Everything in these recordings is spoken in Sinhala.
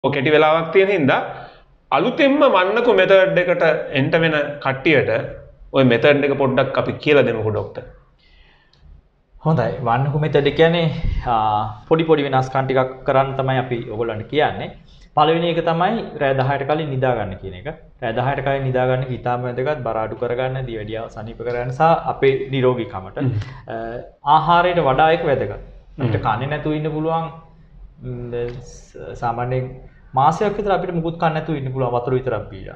කෙටි වෙලාවක් තියෙන හින්දා අලුතෙන්ම වන්නකෝ මෙතඩ් එකට එන්ට වෙන කට්ටියට ওই මෙතඩ් එක පොඩ්ඩක් අපි කියලා දෙමුකෝ ડોක්ටර්. හොඳයි. වන්නකෝ මෙතඩ් කියන්නේ පොඩි පොඩි වෙනස්කම් ටිකක් කරන්න තමයි අපි ඔයගොල්ලන්ට කියන්නේ. පළවෙනි එක තමයි රෑ 10ට කලින් නිදා ගන්න කියන එක. රෑ 10ට කලින් නිදා ගන්න හිතාම වැදගත්, බර අඩු කරගන්න, දියවැඩියාව සනීප කරගන්න සහ අපේ නිරෝගීකමට. ආහාරයට වඩා ඒක වැදගත්. අපිට කන්නේ නැතුව ඉන්න පුළුවන් සාමාන්‍යයෙන් මාසයක් විතර අපිට මුකුත් කන්න නැතුව ඉන්න පුළුවන් වතුර විතරක් බීලා.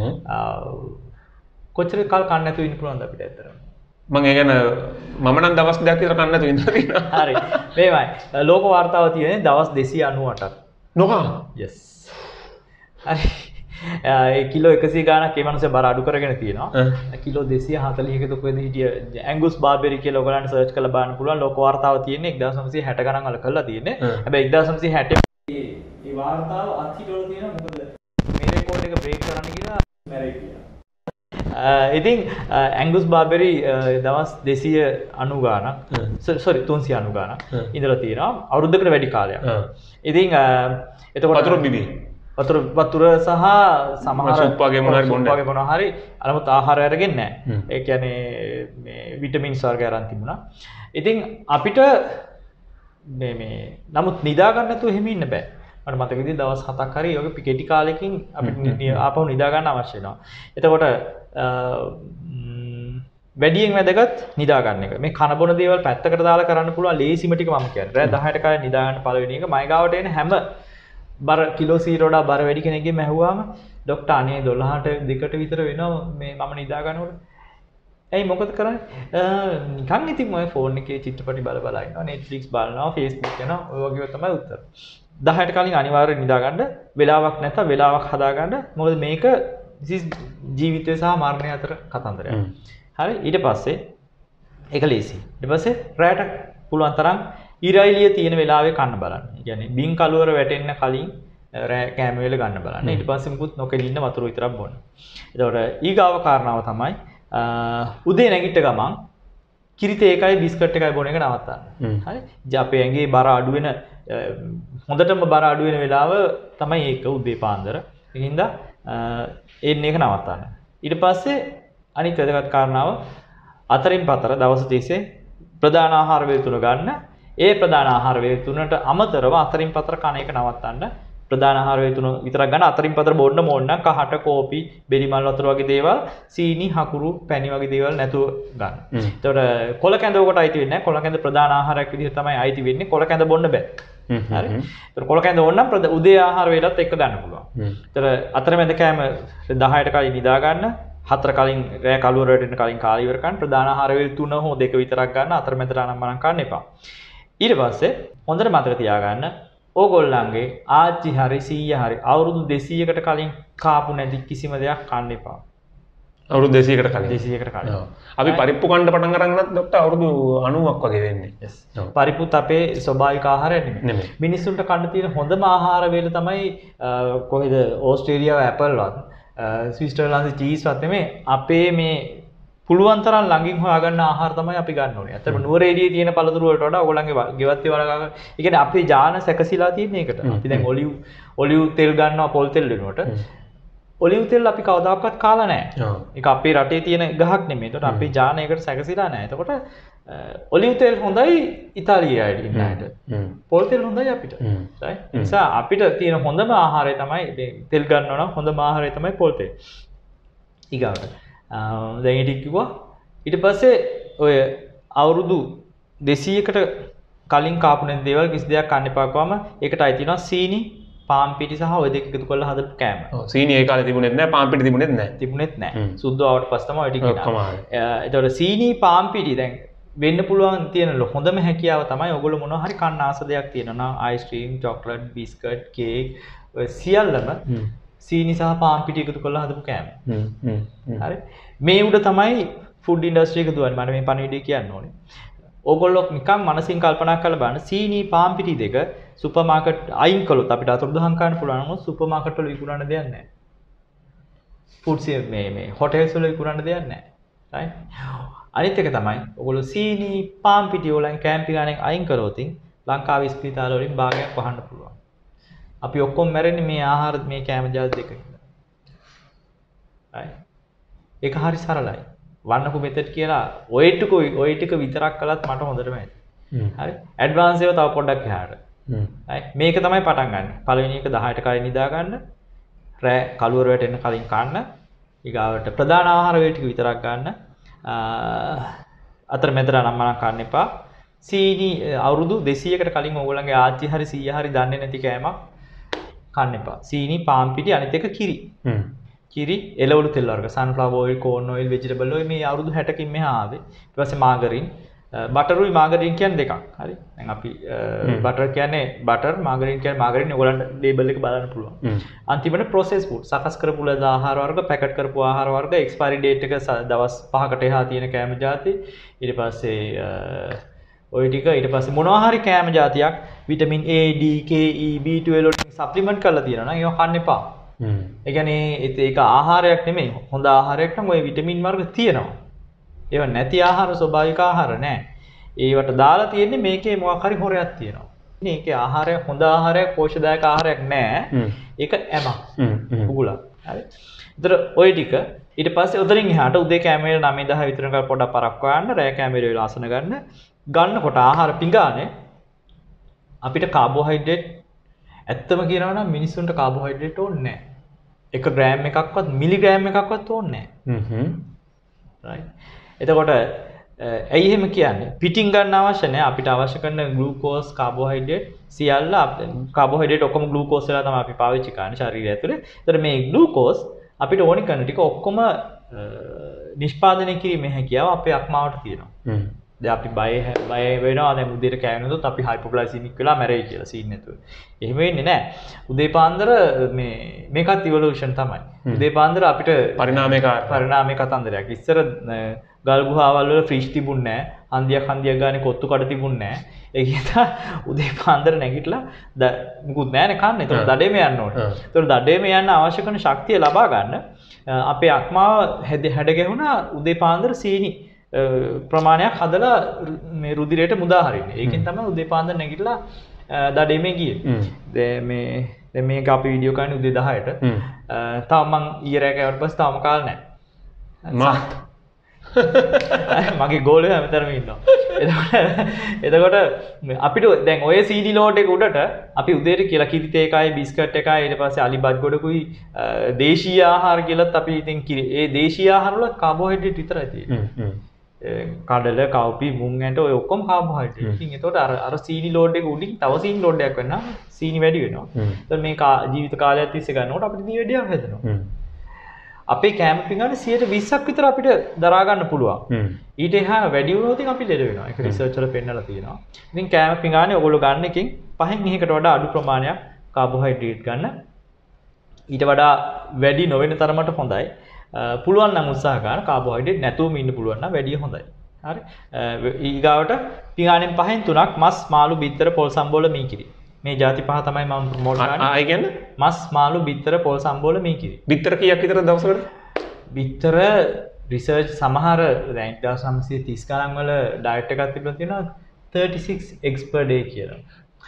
කොච්චර කල් කන්න නැතුව ඉන්න පුළුවන්ද අපිට ඇත්තටම? මම ඒ කියන්නේ මම නම් දවස් දෙකක් විතර කන්න නැතුව ඉඳලා තියෙනවා. හරි. මේවයි. ලෝක වාර්තාව තියෙන්නේ දවස් 298ක්. නොකා. yes. හරි. ඒ කිලෝ 100 ගාණක් ඒ මනුස්සයා බර අඩු කරගෙන තියෙනවා. කිලෝ 240ක කොහෙද හිටිය ඇංගුස් බාබෙරි කියලා ඔයගලන්ට සර්ච් කරලා බලන්න පුළුවන්. ලෝක වාර්තාව තියෙන්නේ 1960 ගණන් වල කරලා තියෙන්නේ. හැබැයි 1960 මේ වාර්තාව අත්හිටවල තියෙනවා. මොකද මේ රෙකෝඩ් එක බ්‍රේක් කරන්න කියලා මැරෙයි කියලා. ඉතින් ඇංගුස් බාබෙරි දවස් 290 ගාණක් sorry 390 ගාණක් ඉඳලා තියෙනවා. අවුරුද්දකට වැඩි කාලයක්. ඉතින් එතකොට වතුර බිබි වතුර සහ සමහර සුප් වගේ මොනවා හරි අලමුත් ආහාර අරගෙන නැහැ. ඒ කියන්නේ මේ විටමින්ස් වර්ග අරන් තිබුණා. ඉතින් අපිට මේ නමුත් නිදා ගන්න නැතුව එහෙම ඉන්න බෑ. මට මතක විදිහට දවස් 7ක් හරි ඔයගේ කෙටි කාලෙකින් අපිට ආපහු නිදා ගන්න අවශ්‍ය වෙනවා. එතකොට වැඩියෙන් වැදගත් නිදා ගන්න එක. මේ කන බොන දේවල් පැත්තකට දාලා කරන්න පුළුවන් ලේසිම ටික මම කියන්නේ. රෑ 10ට කලින් නිදා ගන්න පළවෙනි එක. මයි ගාවට එන හැම බර කිලෝ 100ට වඩා බර වැඩි කෙනෙක්ගෙන් ඇහුවාම ડોක්ටර් අනේ 12ට 2ට විතර වෙනවා මේ මම නිදා ගන්නකොට. ඇයි මොකද කරන්නේ? නිකන් ඉතින් මම ෆෝන් එකේ චිත්‍රපටි බල ඉන්නවා, Netflix බලනවා, Facebook යනවා, ඔය වගේ තමයි උත්තර. 10ට කලින් අනිවාර්යෙන් නිදා ගන්න, වෙලාවක් නැත්නම් වෙලාවක් හදා ගන්න. මොකද මේක ජීවිතය සහ මරණය අතර කතන්දරයක්. හරි ඊට පස්සේ ඒක ලේසි. ඊට පස්සේ රැට පුළුවන් තරම් ඉරයිලිය තියෙන වෙලාවේ කන්න බලන්න. ඒ කියන්නේ බින් කලවර වැටෙන්න කලින් රෑ කෑම වේල ගන්න බලන්න. ඊට පස්සේ මුකුත් නොකෙලින්න වතුර විතරක් බොන්න. එතකොට ඊගාව කාරණාව තමයි උදේ නැගිට ගමන් කිරි තේ එකයි බිස්කට් එකයි බොන එක නවත්තන්න. හරි? අපේ ඇඟේ බර අඩු වෙන හොඳටම බර අඩු වෙන වෙලාව තමයි ඒක උදේ පාන්දර. ඒකින්ද එන්නේ ඒක නවත්තන්න. ඊට පස්සේ අනිත් වැදගත් කාරණාව අතරින් පතර දවස් 30 ප්‍රධාන ආහාර වේල තුන ගන්න. ඒ ප්‍රධාන ආහාර වේල තුනට අමතරව අතරින් පතර කන එක නවත්තන්න. ප්‍රධාන ආහාර වේල තුන විතරක් ගන්න. අතරින් පතර බොන්න ඕන නම් කහට කෝපි, බෙරි මල් වතුර වගේ දේවල්, සීනි, හකුරු, පැණි වගේ දේවල් නැතුව ගන්න. එතකොට කොළ කැඳ උකට අයිති වෙන්නේ නැහැ. කොළ කැඳ ප්‍රධාන ආහාරයක් විදිහට තමයි අයිති වෙන්නේ. කොළ කැඳ බොන්න බෑ. හරි. එතකොට කොළ කැඳ ඕන නම් උදේ ආහාර වේලත් එක්ක ගන්න පුළුවන්. එතකොට අතරමැද කෑම 10ට කලින් නිදා ගන්න. 4 කලින් රෑ කලවර වලට කලින් කාලය ඉවර කරන්න. ප්‍රධාන ආහාර වේල 3 හෝ 2 විතරක් ගන්න. අතරමැදට අනම්මනම් කන්න එපා. ඊට පස්සේ හොඳට මතක තියාගන්න ඕගොල්ලන්ගේ ආච්චි හරි සීයා හරි අවුරුදු 200කට කලින් කාපු නැති කිසිම දෙයක් කන්න එපා. අවුරුදු 200කට කලින්. 200කට කලින්. අපි පරිප්පු කන්න පටන් ගන්නත් ડોක්ටර් අවුරුදු 90ක් වගේ වෙන්නේ. yes. පරිප්පුත් අපේ ස්වභාවික ආහාරය නෙමෙයි. මිනිස්සුන්ට කන්න තියෙන හොඳම ආහාර වේල තමයි කොහෙද ඕස්ට්‍රේලියාව ඇපල් වත් ස්විට්සර්ලන්තේ චීස් වත් නෙමෙයි අපේ මේ පුළුවන් තරම් ළඟින් හොයාගන්න ආහාර තමයි අපි ගන්න ඕනේ. අතට නුවර එළියේ තියෙන පළතුරු වලට වඩා ඔයගොල්ලන්ගේ ගෙවත්තේ වලගා ගන්න. ඒ කියන්නේ අපේ ජාන සැකසීලා තියෙන එකට. අපි දැන් ඔලිව් තෙල් ගන්නවා පොල් තෙල් වෙනුවට. ඔලිව් තෙල් අපි කවදාකවත් කාලා නැහැ. ඒක අපේ රටේ තියෙන ගහක් නෙමෙයි. ඒකට අපේ ජාන ඒකට සැකසීලා නැහැ. එතකොට ඔලිව් තෙල් හොඳයි ඉතාලියාවට ඉන්නට. පොල් තෙල් හොඳයි අපිට. right? ඒ නිසා අපිට තියෙන හොඳම ආහාරය තමයි තෙල් ගන්නවා නම් හොඳම ආහාරය තමයි පොල් තෙල්. ඊගාවට දැන් ඊට කිව්වා ඊට පස්සේ ඔය අවුරුදු 200කට කලින් කාපු නැති දේවල් කිසි දෙයක් කන්න එපා කවම ඒකට අයිති වෙනවා සීනි, පාන් පිටි සහ ඔය දෙක එකතු කරලා හදපු කෑම. ඔව් සීනි ඒ කාලේ තිබුණෙත් නැහැ, පාන් පිටි තිබුණෙත් නැහැ. තිබුණෙත් නැහැ. සුද්ධ ආවට පස්සේ තමයි ඔය ටික එනවා. ඒතකොට සීනි, පාන් පිටි දැන් වෙන්න පුළුවන් තියෙන හොඳම හැකියාව තමයි ඔයගොල්ලෝ මොනවා හරි කන්න ආස දෙයක් තියෙනවා නම් අයිස්ක්‍රීම්, චොක්ලට්, බිස්කට්, කේක් ඔය සියල්ලම සීනි සහ පාන් පිටි එකතු කරලා හදපු කෑම. හරි. මේ උඩ තමයි ෆුඩ් ඉන්ඩස්ට්‍රි එක දුවන්නේ. මම මේ පණිවිඩය කියන්න ඕනේ. ඕගොල්ලෝ නිකන් මනසින් කල්පනා කරලා බලන්න සීනි පාන් පිටි දෙක සුපර් මාකට් අයින් කළොත් අපිට අතුරුදහන් කරන්න පුළුවන් නම් සුපර් මාකට් වල විකුණන්න දෙයක් නැහැ. ෆුඩ්ස් මේ හොටෙල්ස් වල විකුණන්න දෙයක් නැහැ. right? අනිත් එක තමයි ඕගොල්ලෝ සීනි පාන් පිටි වලින් කැම්පින් ගානෙන් අයින් කරොත් ලංකාවේ ස්පිතාල වලින් භාගයක් වහන්න පුළුවන්. අපි ඔක්කොම මැරෙන්නේ මේ ආහාර මේ කෑම ජාති දෙක හින්දා. right? ඒක හරි සරලයි. වන්නකු මෙතඩ් කියලා ඔය ටික විතරක් කළත් මට හොඳටම ඇති. හරි. ඇඩ්වාන්ස් ඒවා තව පොඩ්ඩක් එහාට. right? මේක තමයි පටන් ගන්න. පළවෙනි එක 10ට කලින් නිදා ගන්න. රෑ කළුවර වැටෙන්න කලින් කන්න. ඊගාවට ප්‍රධාන ආහාර වේල ටික විතරක් ගන්න. අතර මෙතර නම් මම කන්න එපා. සීනි අවුරුදු 200කට කලින් ඕගොල්ලන්ගේ ආච්චි හරි සීයා හරි දන්නේ නැති කෑමක් කන්න එපා. සීනි පාන් පිටි අනිත් එක කිරි. කිරි එළවලු තෙල් වර්ග sunflower oil corn oil vegetable oil මේ අවුරුදු 60කින් මෙහා ආවේ. ඊට පස්සේ මාගරින් බටරුයි මාගරින් කියන්නේ දෙකක්. හරි. දැන් අපි බටර් කියන්නේ බටර් මාගරින් කියන්නේ මාගරින් ඔයගොල්ලන්ට ලේබල් එක බලන්න පුළුවන්. අන්තිමට processed food සකස් කරපු ලද ආහාර වර්ග පැකට් කරපු ආහාර වර්ග expiry date එක දවස් 5කට එහා තියෙන කෑම ಜಾති ඊට පස්සේ ඔය ටික ඊට පස්සේ මොනවා හරි කෑම જાතියක් vitamin A D K E B12 වලින් සප්ලිමන්ට් කරලා තියෙනවා නම් ඒවා කන්න එපා. ඒ කියන්නේ ඒක ආහාරයක් නෙමෙයි. හොඳ ආහාරයක් නම් ওই විටමින් වර්ග තියෙනවා. ඒවා නැති ආහාර ස්වභාවික ආහාර නෑ. ඒවට දාලා තියෙන්නේ මේකේ මොකක් හරි හොරයක් තියෙනවා. මේකේ ආහාරයක් හොඳ ආහාරයක් පෝෂ්‍යදායක ආහාරයක් නෑ. ඒක ඇමක්. උගුලක්. හරි. ඒතර ওই ටික ඊට පස්සේ උදරින් එහාට උදේ කෑම වේල 9:10 විතර කරලා පොඩක් පරක් ගන්න, රෑ කෑම වේල ආසන ගන්න. ගන්නකොට ආහාර පිඟානේ අපිට කාබෝහයිඩ්‍රේට් ඇත්තම කියනවා නම් මිනිස්සුන්ට කාබෝහයිඩ්‍රේට් ඕනේ නැහැ. 1 ග්‍රෑම් එකක්වත් මිලිග්‍රෑම් එකක්වත් ඕනේ නැහැ. right. එතකොට ඇයි එහෙම කියන්නේ? පිටින් ගන්න අවශ්‍ය නැහැ. අපිට අවශ්‍ය කරන ග්ලූකෝස් කාබෝහයිඩ්‍රේට් සියල්ල කාබෝහයිඩ්‍රේට් ඔක්කොම ග්ලූකෝස් වෙලා තමයි අපි පාවිච්චි කරන්නේ ශරීරය ඇතුලේ. ඒතර මේ ග්ලූකෝස් අපිට ඕනි කරන ටික ඔක්කොම නිෂ්පාදනය කිරීමේ හැකියාව අපේ අක්මාවට තියෙනවා. දැන් අපි බය වෙනවා දැන් උදේට කෑවෙනොත් අපි හයිපෝග්ලයිසීමික් වෙලා මැරෙයි කියලා සීන් නැතුව. එහෙම වෙන්නේ නැහැ. උදේ පාන්දර මේකත් ඉවොලුෂන් තමයි. උදේ පාන්දර අපිට පරිණාමයේ කතන්දරයක්. ඉස්සර ගල් ගුහාවල් වල ෆ්‍රිජ් තිබුණේ නැහැ. හන්දියක් ගානේ කොත්තු කඩ තිබුණේ නැහැ. ඒ නිසා උදේ පාන්දර නැගිටලා මුකුත් නැහැනේ කන්න. ඒතකොට දඩේම යන්න ඕනේ. ඒතකොට දඩේම යන්න අවශ්‍ය කරන ශක්තිය ලබා ගන්න අපේ අක්මාව හැඩ ගැහුණා උදේ පාන්දර සීනි ප්‍රමාණයක් හදලා මේ රුධිරයට මුදා හරින්නේ. ඒකෙන් තමයි උදේ පාන්දර නැගිටලා දඩේමේ ගියේ. දැන් මේක අපි වීඩියෝ කරන්නේ උදේ 10ට. තාම මං ඊයේ රෑ කෑවට පස්සේ තාම කාලා නැහැ. මගේ ගෝලය හැමතැනම ඉන්නවා. එතකොට අපිට දැන් ඔය CD ලෝඩ් එක උඩට අපි උදේට කියලා කිරිත එකයි බිස්කට් එකයි ඊට පස්සේ අලිබත් ගොඩකුයි දේශීය ආහාර කියලාත් අපි ඉතින් ඒ දේශීය ආහාර වල කාබෝහයිඩ්‍රේට් විතරයි තියෙන්නේ. කඩල කව්පි මුං ඇට ඔය ඔක්කොම කාබෝහයිඩ්‍රේට්. ඉතින් ඒතකොට අර CD ලෝඩ් එක උඩින් තව CD ලෝඩ් එකක් වෙනවා. සීනි වැඩි වෙනවා. ඒතකොට මේ ජීවිත කාලයක් තිස්සේ ගන්නකොට අපිට දියවැඩියක් හැදෙනවා. අපේ කෑම පිඟානේ 120ක් විතර අපිට දරා ගන්න පුළුවන්. ඊට එහා වැඩි වුණොත් අපි ලෙඩ වෙනවා. ඒක රිසර්ච් වල පෙන්නලා තියෙනවා. ඉතින් කෑම පිඟානේ ඔයගොල්ලෝ ගන්න එකෙන් 5න් එකකට වඩා අඩු ප්‍රමාණයක් කාබෝහයිඩ්‍රේට් ගන්න. ඊට වඩා වැඩි නොවන තරමට හොඳයි. පුළුවන් නම් උත්සාහ කරන්න කාබෝහයිඩ්‍රේට් නැතුවම ඉන්න පුළුවන් නම් වැඩි හොඳයි. හරි. ඊගාවට පිඟානෙන් 5න් 3ක් මස් මාළු බිත්තර පොල් සම්බෝල මීකිරි. මේ ಜಾති පහ තමයි මම ප්‍රොමෝට් කරන්නේ. ආ ඒ කියන්නේ මස් මාළු බිත්තර පොල් සම්බෝල මීකිරි. බිත්තර කීයක් විතර දවසකට? බිත්තර රිසර්ච් සමහර දැන් 1930 ගණන් වල ඩයට් එකක් තිබුණා තියෙනවා 36 eggs per day කියලා.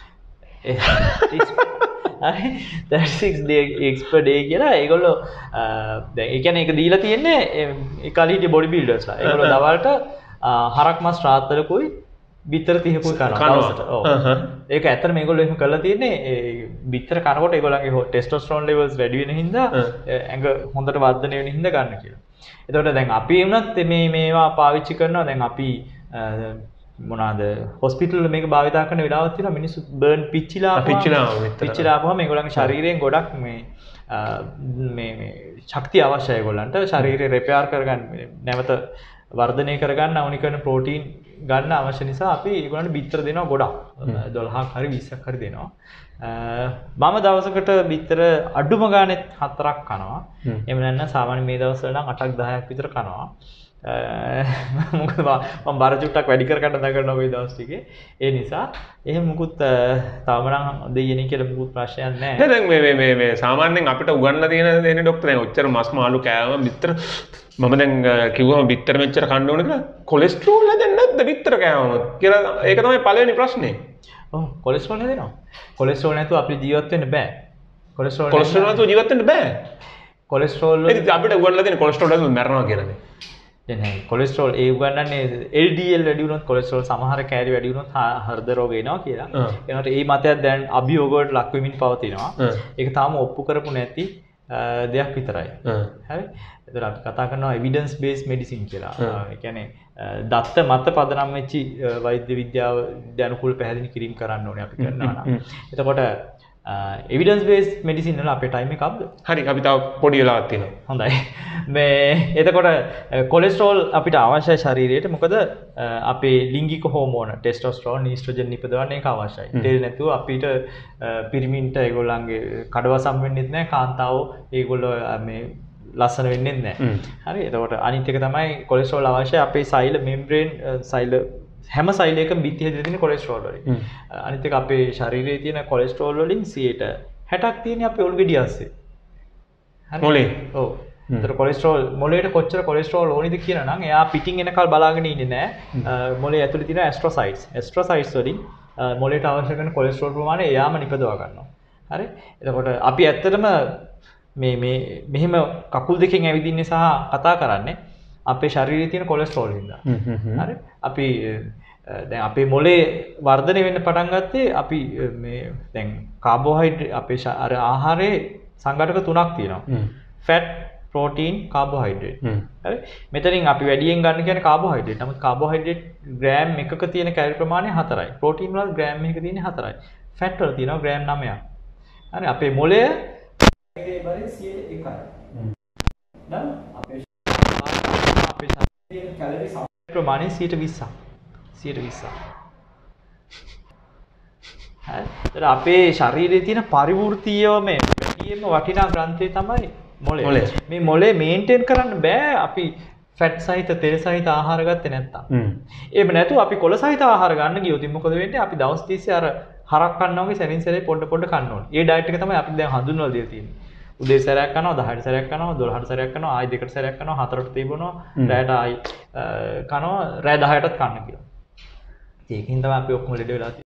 36 eggs per day කියලා ඒගොල්ලෝ දැන් ඒ කියන්නේ ඒක දීලා තියෙන්නේ ඒ කලිටි බොඩි බිල්ඩර්ස්ලා. ඒගොල්ලෝ දවල්ට හරක් මස් රාත්තරකුයි බිත්තර 30කුයි කනවා දවසට. ඔව්. ඒක ඇත්තට මේගොල්ලෝ එහෙම කරලා තියෙන්නේ බිත්තර කනකොට ඒගොල්ලන්ගේ ටෙස්ටොස්ටෙරෝන් ලෙවල්ස් වැඩි වෙන හින්දා ඇඟ හොඳට වර්ධනය වෙන හින්දා ගන්න කියලා. එතකොට දැන් අපි වුණත් මේවා පාවිච්චි කරනවා. දැන් අපි මොනවාද හොස්පිටල් වල මේක භාවිතා කරන වෙලාවක් තියෙනවා. මිනිස්සු බර්න් පිච්චිලා ආපුවම මේගොල්ලන්ගේ ශරීරයෙන් ගොඩක් මේ ශක්තිය අවශ්‍යයි ඒගොල්ලන්ට. ශරීරය රිපෙයාර් කරගන්න නැවත වර්ධනය කරගන්න ඕනි කරන ප්‍රෝටීන් ගන්න අවශ්‍ය නිසා අපි ඒගොල්ලන්ට බිත්තර දෙනවා ගොඩක්. 12ක් හරි 20ක් හරි දෙනවා. මම දවසකට බිත්තර අඩුම ගානේ 4ක් කනවා. එහෙම නැත්නම් සාමාන්‍ය මේ දවස්වල නම් 8ක් 10ක් විතර කනවා. මොකද මම බර චුට්ටක් වැඩි කර ගන්න දඟලනවා මේ දවස් ටිකේ. ඒ නිසා එහෙම මුකුත් තාම නම් දෙයියනේ කියලා මුකුත් ප්‍රශ්නයක් නැහැ. දැන් මේ සාමාන්‍යයෙන් අපිට උගන්ලා තියෙන දෙන්නේ ડોක්ටර් දැන් ඔච්චර මස් මාළු කෑවම බිත්තර මම දැන් කිව්වම බිත්තර මෙච්චර කන්න ඕන කියලා කොලෙස්ටරෝල් හැදෙන්නේ නැද්ද බිත්තර කෑවම කියලා ඒක තමයි පළවෙනි ප්‍රශ්නේ. ඔව් කොලෙස්ටරෝල් හැදෙනවා. කොලෙස්ටරෝල් නැතුව අපිට ජීවත් වෙන්න බෑ. කොලෙස්ටරෝල් නැතුව ජීවත් වෙන්න බෑ. කොලෙස්ටරෝල් ඉතින් අපිට උගන්ලා තියෙන කොලෙස්ටරෝල් නැතුව මැරෙනවා කියලානේ. දැන් කොලෙස්ටරෝල් ඒ උගන්වන්නේ LDL වැඩි වුණොත් කොලෙස්ටරෝල් සමහර කැලරි වැඩි වුණොත් හෘද රෝග එනවා කියලා. ඒනට මේ මතයක් දැන් අභියෝගවලට ලක් වෙමින් පවතිනවා. ඒක තාම ඔප්පු කරපු නැති දෙයක් විතරයි. හරි. එතකොට අපි කතා කරනවා evidence based medicine කියලා. ඒ කියන්නේ දත්ත මත පදනම් වෙච්ච වෛද්‍ය විද්‍යාව දැනුකුල් පැහැදිලි කිරීම කරන්න ඕනේ අපි කරනවා නම්. එතකොට evidence based medicine වල අපේ ටයිම් එක අප්ද? හරි අපි තව පොඩි වෙලාවක් තියෙනවා. හොඳයි. මේ එතකොට කොලෙස්ටරෝල් අපිට අවශ්‍යයි ශරීරයට. මොකද අපේ ලිංගික හෝමෝන ටෙස්ටොස්ටරෝන්, ඊස්ට්‍රෝජන් නිපදවන්න ඒක අවශ්‍යයි. ඒක නැතුව අපිට පිරිමින්ට ඒගොල්ලන්ගේ කඩවසම් වෙන්නෙත් නැහැ. කාන්තාවෝ ඒගොල්ලෝ මේ ලස්සන වෙන්නේ නැහැ. හරි. එතකොට අනිත් එක තමයි කොලෙස්ටරෝල් අවශ්‍යයි අපේ සෛල මෙම්බ්‍රේන් සෛල හැම සෛලයකම බිත්ති හැදලා තියෙන කොලෙස්ටරෝල් වලින්. අනිත් එක අපේ ශරීරයේ තියෙන කොලෙස්ටරෝල් වලින් 60ක් තියෙන අපේ ඔලු ගෙඩිය ඇස්සේ. හරි. මොලේ. ඔව්. ඒතර කොලෙස්ටරෝල් මොලේට කොච්චර කොලෙස්ටරෝල් ඕනිද කියලා නම් එයා පිටින් එනකල් බලාගෙන ඉන්නේ නැහැ. මොලේ ඇතුලේ තියෙන ඇස්ට්‍රොසයිට්ස්. ඇස්ට්‍රොසයිට්ස් වලින් මොලේට අවශ්‍ය කරන කොලෙස්ටරෝල් ප්‍රමාණය එයාම නිපදවා ගන්නවා. හරි. එතකොට අපි ඇත්තටම මෙහෙම කකුල් දෙකෙන් ඇවිදින්නේ සහ කතා කරන්නේ අපේ ශරීරයේ තියෙන කොලෙස්ටරෝල් හින්දා. හරි. අපි දැන් අපේ මොලේ වර්ධනය වෙන්න පටන් ගත්තේ අපි මේ දැන් කාබෝහයිඩ්‍රේට් අපේ අර ආහාරයේ සංඝටක තුනක් තියෙනවා. Fat, protein, carbohydrate. හරි. මෙතනින් අපි වැඩියෙන් ගන්න කියන්නේ කාබෝහයිඩ්‍රේට්. නමුත් කාබෝහයිඩ්‍රේට් ග්‍රෑම් එකක තියෙන කැලරි ප්‍රමාණය 4යි. ප්‍රෝටීන් වල ග්‍රෑම් එකක තියෙන්නේ 4යි. ෆැට් වල තියෙනවා ග්‍රෑම් 9ක්. හරි. අපේ මොලය ඒ බරේ 101යි. දැන් අපේ ශරීරයේ කැලරි ප්‍රමාණය 120ක්. 120ක්. හරි. ඒතර අපේ ශරීරයේ තියෙන පරිවෘත්තීයව මේ වැඩිම වටිනා ග්‍රන්ථය තමයි මොලේ. මේ මොලේ මේන්ටේන් කරන්න බෑ අපි ෆැට් සහිත තෙල් සහිත ආහාර ගත්තේ නැත්තම්. එහෙම නැතුව අපි කොළ සහිත ආහාර ගන්න ගියොත් මොකද වෙන්නේ? අපි දවස් 30 අර හරක් කන්නා වගේ සැරින් සැරේ පොඩ කන්න ඕනේ. ඒ ඩයට් එක තමයි අපි දැන් හඳුන්වලා දෙලා තියෙන්නේ. උදේ සැරයක් කනවා, 10ට සැරයක් කනවා, 12ට සැරයක් කනවා, ආයි 2ට සැරයක් කනවා, 4ට තිබුණා, රැයට ආයි කනවා, රැය 10ටත් කන්න කියලා. ඒකෙන් තමයි අපි ඔක්කොම ලෙඩ වෙලා